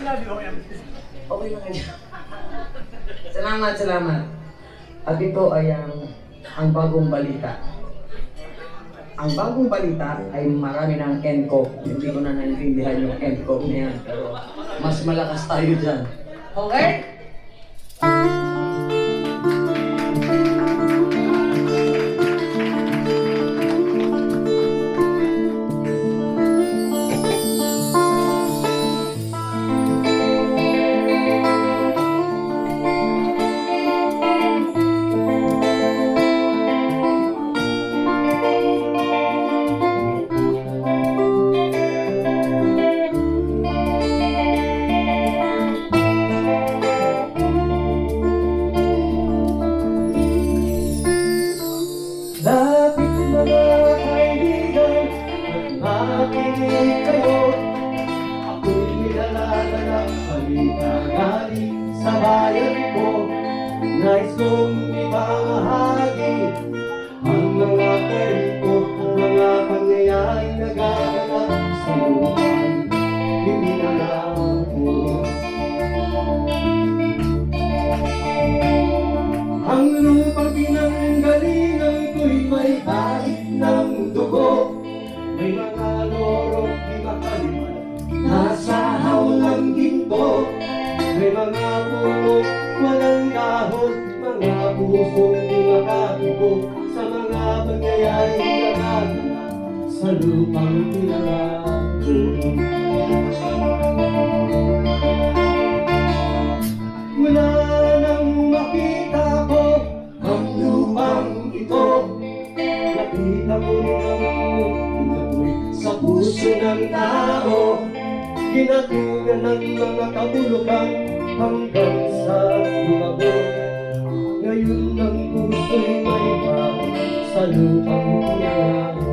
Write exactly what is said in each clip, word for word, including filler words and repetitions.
Okay na kayo. Salamat, salamat. At ito ay ang, ang bagong balita. Ang bagong balita ay marami ng N C O P. Hindi ko na naintindihan yung N C O P na yan. Pero mas malakas tayo dyan. Okay? Lapit mga kaibigan at makinig kayo. Ako'y nilalala ng balita galing sa bayan ko. Nais kong ibahagi ang mga kwento, ang mga pangyayaring nagaganap sa lupang pinangalan ko. Ang lupang pinanggalingan ko'y may kahit ng dugo. May mga lorong di makalimutan, nasa hawlang ginto. May mga pulong walang dahon, mga pusong di makatubo sa mga pangyayaring nagaganap sa lupang pinangalan ko. Mula nang makita ko ang lupang ito, nakita ko rin ang mundo sa puso ng tao. Ginatugan ng mga kabulukan hanggang sa lumago. Ngayon ang puso'y may bago sa lupang pinangalan ko.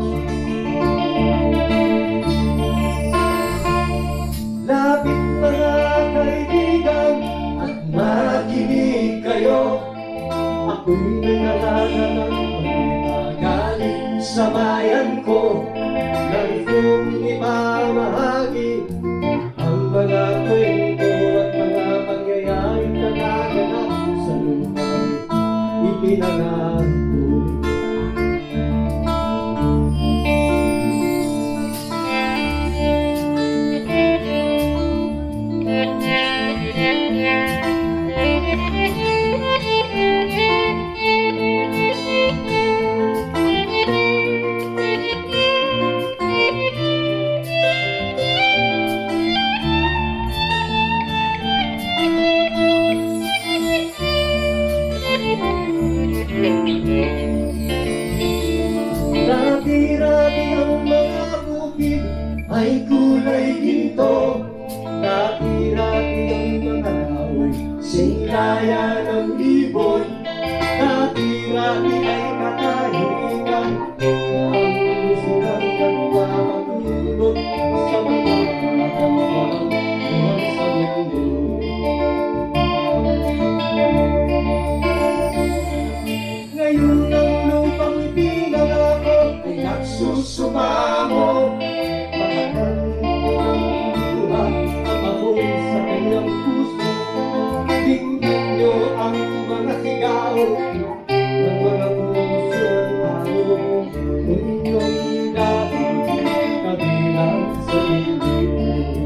Lapit mga kaibigan at makinig kayo. Ako'y nangalala ng balita galing sa bayan ko. Nais kong ipamahagi ang mga kwento at mga pangyayaring nagaganap sa lupang ipinangalan ko. Dati-dati ang mga bukid ay kulay ginto. Dati-dati ang mga laoy singlaya ng ibon. Dati-dati ay katahimikan ang silang nagpapatulog sa mga hanggang buwan sa mundo. Ngayon ang lupang pinangako ay nagsusumamo. Matagal ang buhay at ako'y sa kanyang puso. Tingnan niyo ang mga sigaw ng mga puso ng tao. Inyong dating kabilang sa bibig.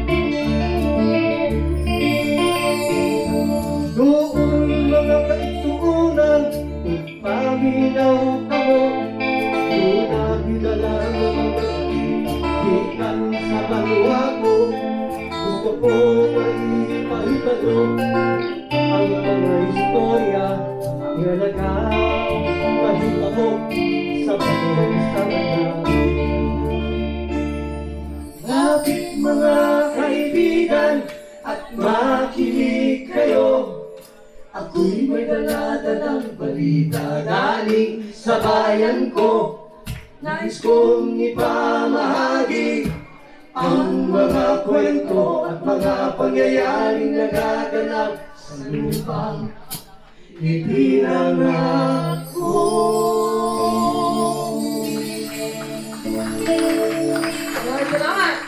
Doon mga kaisuunan, paminaw ako. Doon nakilala ng mga ikan sa banwa ko. Gusto ko na ipahitalo ang mga istorya na nagkakahita ko sa batong sarap. Lapit mga kaibigan at makinig kayo. Ako'y may daladalang balita galing sa bayan ko. Nais kong ipamahagi ang mga kwento at mga pangyayaring nagaganap sa lupang ipinangalan ko. Salamat!